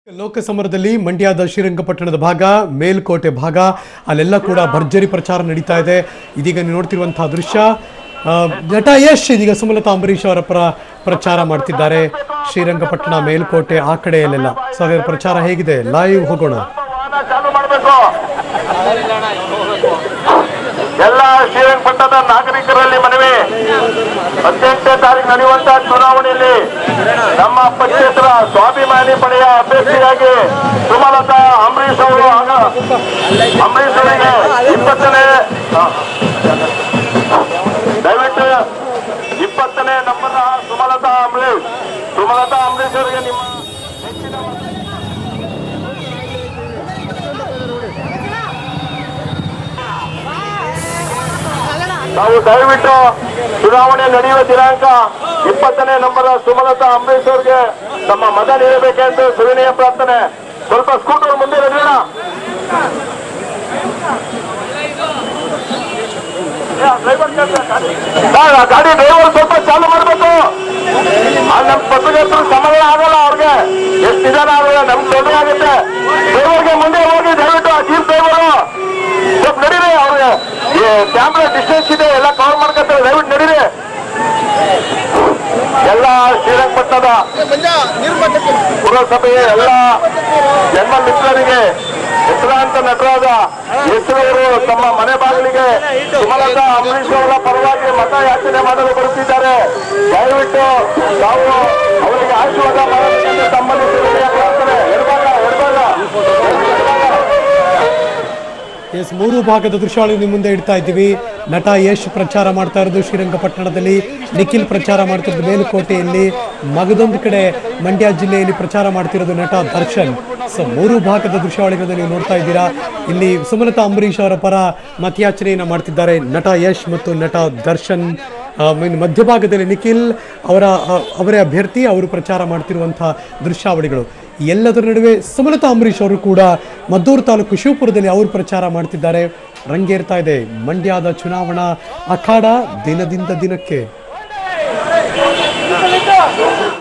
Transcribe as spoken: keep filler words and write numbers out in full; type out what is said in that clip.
ಲೋಕಸಮರದಲ್ಲಿ ಮಂಡ್ಯದ ಶ್ರೀರಂಗಪಟ್ಟಣದ ಭಾಗ ಮೇಲ್ಕೋಟೆ ಭಾಗ ಅಲ್ಲೆಲ್ಲ ಕೂಡ ಭರ್ಜರಿ ಪ್ರಚಾರ ನಡೀತಾ ಇದೆ. ಇದೀಗ ನೀವು ನೋಡ್ತಿರುವಂತಹ ದೃಶ್ಯ ನಟ ಯಶ್ ಇದೀಗ ಸುಮಲತಾ ಅಂಬರೀಶ್ ಅವರ ಪರ ಪ್ರಚಾರ ಮಾಡ್ತಿದ್ದಾರೆ. ಶ್ರೀರಂಗಪಟ್ಟಣ ಮೇಲ್ಕೋಟೆ ಆ ಕಡೆಯಲ್ಲೆಲ್ಲ ಸೊ ಅದರ ಪ್ರಚಾರ ಹೇಗಿದೆ ಲೈವ್ ಹೋಗೋಣ. ಎಲ್ಲ ಶ್ರೀರಂಗಪಟ್ಟಣದ ನಾಗರಿಕರಲ್ಲಿ ಮನವಿ, ಹದಿನೆಂಟನೇ ತಾರೀಕು ನಡೆಯುವಂತಹ ಚುನಾವಣೆಯಲ್ಲಿ ನಮ್ಮ ಪಕ್ಷೇತರ ಸ್ವಾಭಿಮಾನಿ ಪಡೆಯ ಅಭ್ಯರ್ಥಿಯಾಗಿ ಸುಮಲತಾ ಅಂಬರೀಶ್ ಅವರು ಅಂಬರೀಶ್ ಅವರಿಗೆ ಇಪ್ಪತ್ತನೇ ದಯವಿಟ್ಟು ಇಪ್ಪತ್ತನೇ ನಂಬರ್ ಸುಮಲತಾ ಅಂಬರೀಶ್ ಸುಮಲತಾ ಅಂಬರೀಶ್ ಅವರಿಗೆ ನಿಮ್ಮ ನಾವು ದಯವಿಟ್ಟು ಚುನಾವಣೆ ನಡೆಯುವ ದಿನಾಂಕ ಇಪ್ಪತ್ತನೇ ನಂಬರ್ ಸುಮಲತಾ ಅಂಬರೀಶ್ ಅವರಿಗೆ ತಮ್ಮ ಮತ ನೀಡಬೇಕೆಂದು ಸವಿನಯ ಪ್ರಾರ್ಥನೆ. ಸ್ವಲ್ಪ ಸ್ಕೂಟರ್ ಮುಂದೆ ನಡೆಯೋಣ. ಗಾಡಿ ಡ್ರೈವರ್ ಸ್ವಲ್ಪ ಚಾಲು ಮಾಡಬೇಕು. ನಮ್ಮ ಪತ್ರಕರ್ತರು ಸಮಾಧಾನ ಆಗಲ್ಲ, ಅವ್ರಿಗೆ ಎಷ್ಟು ನಿಧಾನ ಆಗಲ್ಲ, ನಮ್ಗೆ ತೊಂದರೆ ಆಗುತ್ತೆ. ಡ್ರೈವರ್ಗೆ ಮುಂದೆ ಹೋಗಿ ದಯವಿಟ್ಟು ಆ ಜೀಪ್ ಡ್ರೈವರು ಸ್ವಲ್ಪ ನಡೀರಿ. ಅವ್ರಿಗೆ ಕ್ಯಾಮ್ರಾ ಡಿಸ್ಟೆನ್ಸ್ ಇದೆ, ಎಲ್ಲ ಕವರ್ ಮಾಡ್ಕೊತಾರೆ, ದಯವಿಟ್ಟು ನಡೀರಿ. ಎಲ್ಲ ಶ್ರೀರಂಗಪಟ್ಟಣದ ಪುರಸಭೆಯ ಎಲ್ಲ ಜನ್ಮ ಮಿತ್ರರಿಗೆ ಹೆಸರಾಂತ ನಟರಾದ ಹೆಸರವರು ತಮ್ಮ ಮನೆ ಬಾಗಿಲಿಗೆ ಸುಮಲತಾ ಅಂಬರೀಶ್ ಅವರ ಪರವಾಗಿ ಮತ ಯಾಚನೆ ಮಾಡಲು ಬರುತ್ತಿದ್ದಾರೆ. ದಯವಿಟ್ಟು ನಾವು ಅವರಿಗೆ ಆಶೀರ್ವಾದ ಮಾಡಬೇಕೆಂದು ತಮ್ಮಲ್ಲಿ ಪ್ರಾರ್ಥನೆ. ಎಡಭಾಗ ಎಡಭಾಗ ಎಸ್ ಮೂರು ಭಾಗದ ದೃಶ್ಯಾವಳಿ ನಿಮ್ಮ ಮುಂದೆ ಇಡ್ತಾ ಇದ್ದೀವಿ. ನಟ ಯಶ್ ಪ್ರಚಾರ ಮಾಡ್ತಾ ಇರೋದು ಶ್ರೀರಂಗಪಟ್ಟಣದಲ್ಲಿ, ನಿಖಿಲ್ ಪ್ರಚಾರ ಮಾಡ್ತಿರೋದು ಮೇಲುಕೋಟೆಯಲ್ಲಿ, ಮಗದೊಂದು ಕಡೆ ಮಂಡ್ಯ ಜಿಲ್ಲೆಯಲ್ಲಿ ಪ್ರಚಾರ ಮಾಡ್ತಿರೋದು ನಟ ದರ್ಶನ್. ಸೊ ಮೂರು ಭಾಗದ ದೃಶ್ಯಾವಳಿಗಳನ್ನು ನೀವು ನೋಡ್ತಾ ಇದ್ದೀರಾ. ಇಲ್ಲಿ ಸುಮಲತಾ ಅಂಬರೀಶ್ ಅವರ ಪರ ಮತಯಾಚನೆಯನ್ನು ಮಾಡ್ತಿದ್ದಾರೆ ನಟ ಯಶ್ ಮತ್ತು ನಟ ದರ್ಶನ್. ಮಧ್ಯಭಾಗದಲ್ಲಿ ನಿಖಿಲ್ ಅವರ ಅವರೇ ಅಭ್ಯರ್ಥಿ, ಅವರು ಪ್ರಚಾರ ಮಾಡ್ತಿರುವಂತಹ ದೃಶ್ಯಾವಳಿಗಳು. ಎಲ್ಲದರ ನಡುವೆ ಸುಮಲತಾ ಅಂಬರೀಶ್ ಅವರು ಕೂಡ ಮದ್ದೂರು ತಾಲೂಕು ಶಿವಪುರದಲ್ಲಿ ಅವರು ಪ್ರಚಾರ ಮಾಡ್ತಿದ್ದಾರೆ. ರಂಗೇರ್ತಾ ಇದೆ ಮಂಡ್ಯದ ಚುನಾವಣಾ ಅಖಾಡ ದಿನದಿಂದ ದಿನಕ್ಕೆ.